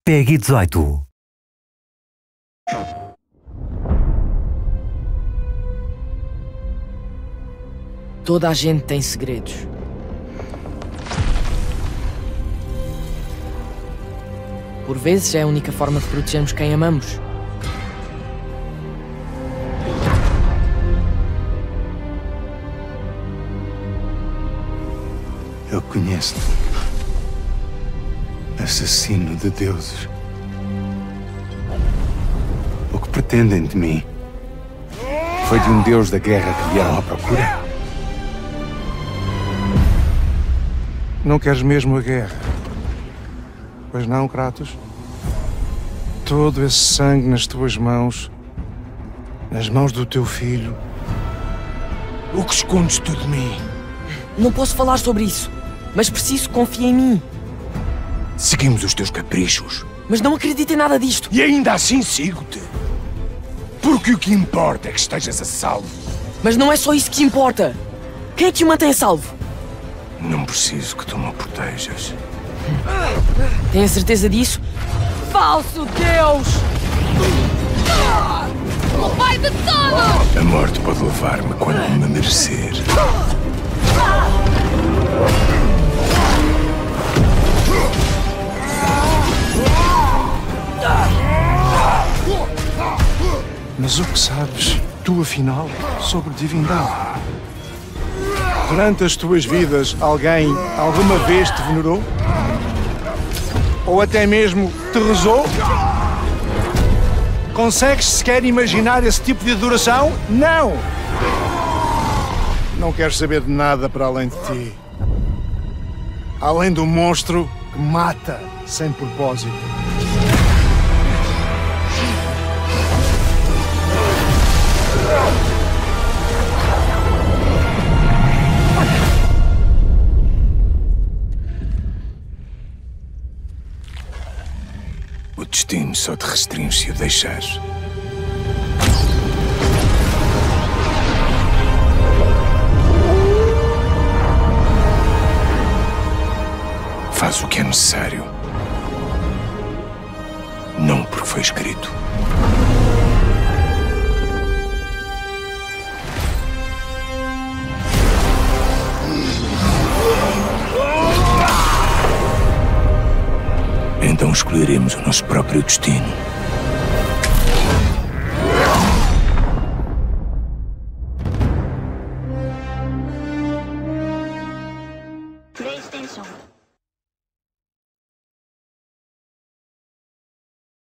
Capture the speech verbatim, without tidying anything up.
PEGI dezoito. Toda a gente tem segredos. Por vezes é a única forma de protegermos quem amamos. Eu conheço-te. Assassino de deuses. O que pretendem de mim? Foi de um deus da guerra que vieram à procura? Não queres mesmo a guerra? Pois não, Kratos? Todo esse sangue nas tuas mãos, nas mãos do teu filho. O que escondes tu de mim? Não posso falar sobre isso, mas preciso que confie em mim. Seguimos os teus caprichos. Mas não acredito em nada disto. E ainda assim sigo-te. Porque o que importa é que estejas a salvo. Mas não é só isso que importa. Quem é que o mantém a salvo? Não preciso que tu me protejas. Tem a certeza disso? Falso Deus! O pai de todos! A morte pode levar-me quando me merecer. Mas o que sabes, tu afinal, sobre divindade? Durante as tuas vidas, alguém alguma vez te venerou? Ou até mesmo te rezou? Consegues sequer imaginar esse tipo de adoração? Não! Não queres saber de nada para além de ti. Além do monstro que mata sem propósito. O destino só te restringe se o deixares. Faz o que é necessário. Não porque foi escrito. Então escolheremos o nosso próprio destino.